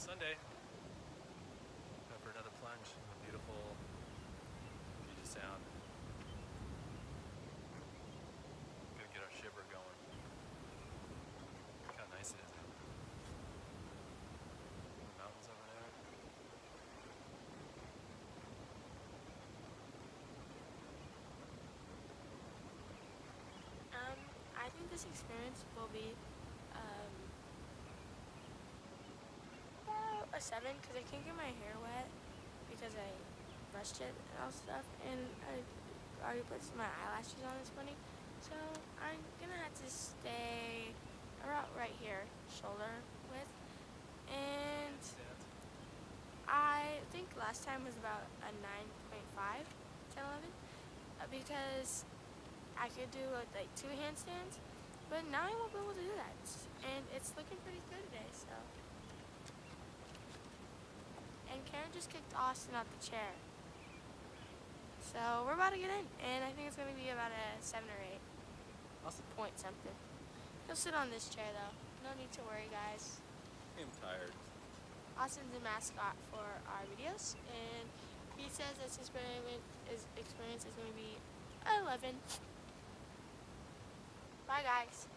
Sunday. Time for another plunge in the beautiful Puget Sound. Gonna get our shiver going. Look how nice it is out. The mountains over there. I think this experience will be about a 7 because I can't get my hair wet because I brushed it and all stuff, and I already put my eyelashes on this morning, so I'm gonna have to stay around right here, shoulder width, and I think last time was about a 9.5, 10, 11, because I could do like 2 handstands, but now I won't be able to do that, and it's looking pretty good today, so. And Karen just kicked Austin out the chair. So we're about to get in, and I think it's going to be about a 7 or 8. Austin, Point something. He'll sit on this chair though. No need to worry, guys. I'm tired. Austin's a mascot for our videos, and he says this experience is going to be 11. Bye, guys.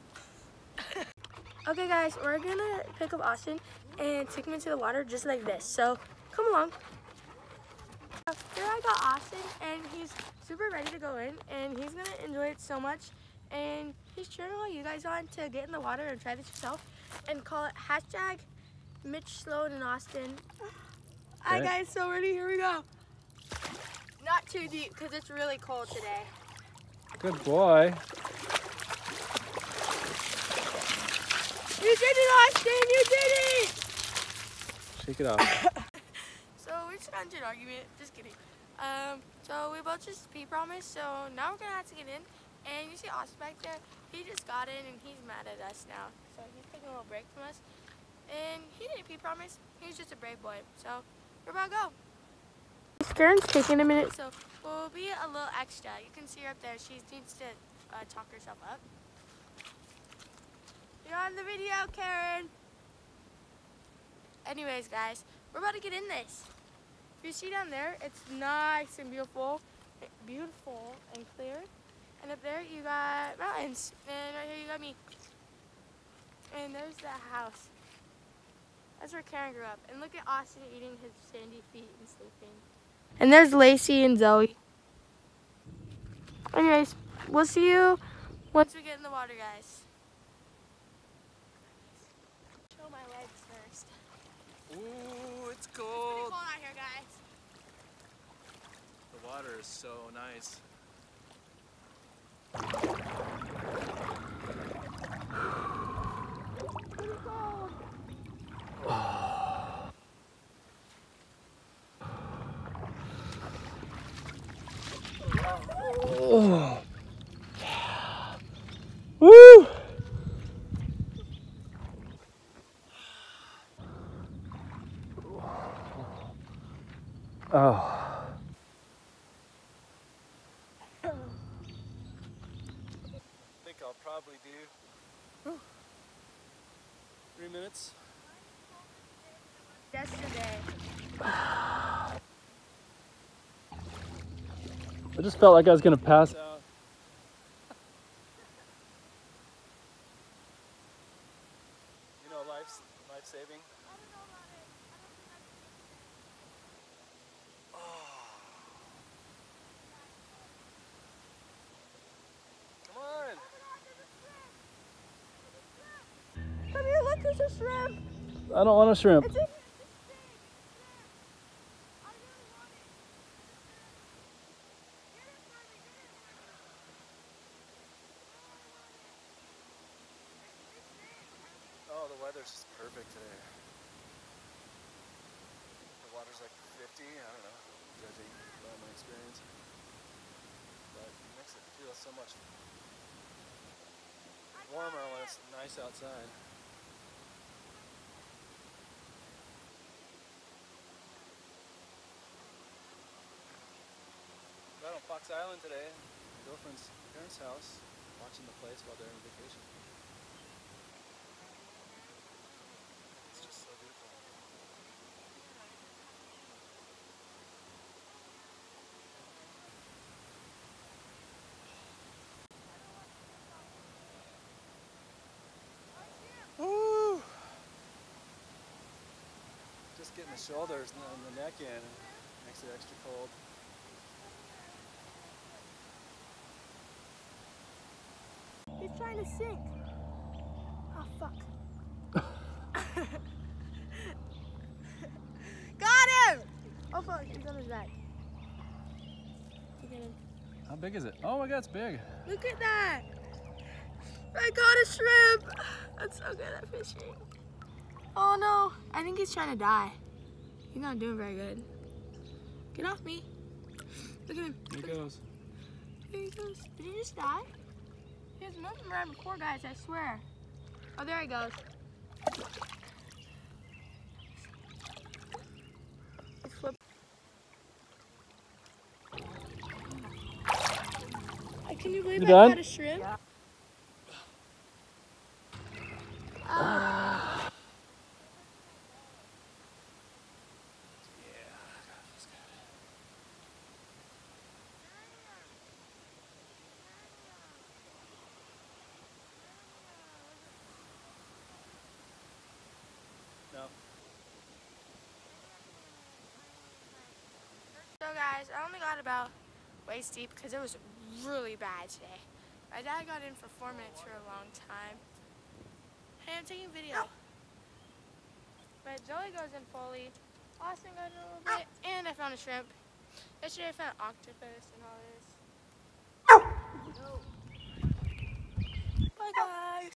Okay, guys, we're going to pick up Austin and take him into the water just like this. So come along. Here I got Austin, and he's super ready to go in, and he's gonna enjoy it so much, and he's cheering all you guys on to get in the water and try this yourself and call it hashtag Mitch, Sloan, and Austin. Alright guys, so ready, here we go. Not too deep because it's really cold today. Good boy. You did it, Austin, you did it! Shake it off. So we just got into an argument, just kidding. So we both just pee promised, so now we're gonna have to get in. And you see Austin back there, he just got in and he's mad at us now. So he's taking a little break from us. And he didn't pee promise, he's just a brave boy. So we're about to go. Karen's taking a minute, so we'll be a little extra. You can see her up there, she needs to talk herself up. You're on the video, Karen. Anyways, guys, we're about to get in this. If you see down there, it's nice and beautiful and clear. And up there, you got mountains. And right here, you got me. And there's that house. That's where Karen grew up. And look at Austin eating his sandy feet and sleeping. And there's Lacey and Zoe. Anyways, we'll see you once we get in the water, guys. Show my legs first. Ooh, it's It's pretty cold. cold out here, guys. The water is so nice. Pretty cold. Oh. Woo! Oh. I think I'll probably do 3 minutes. Yesterday. I just felt like I was gonna pass out. You know, life-saving. Come on. Come here, look, there's a shrimp. I don't want a shrimp. It's a Oh, the weather's just perfect today. The water's like 50, I don't know, judging by my experience. But it makes it feel so much warmer when it's nice outside. Right on Fox Island today, my girlfriend's parents' house, watching the place while they're on vacation. It's just so beautiful. just getting the shoulders and the neck in makes it extra cold. He's trying to sink. Oh, fuck. Got him! Oh, fuck. He's on his back. Look at him. How big is it? Oh my god, it's big. Look at that. I got a shrimp. I'm so good at fishing. Oh, no. I think he's trying to die. He's not doing very good. Get off me. Look at him. Here he goes. There he goes. Did he just die? He has nothing right before, guys, I swear. Oh, there he goes. Let's flip. Can you believe I caught a shrimp? Yeah. No. So guys, I only got about waist deep because it was really bad today. My dad got in for 4 minutes for a long time. Hey, I'm taking video. But Zoe goes in fully. Austin got in a little bit, and I found a shrimp. Yesterday I found octopus and all this. Bye guys.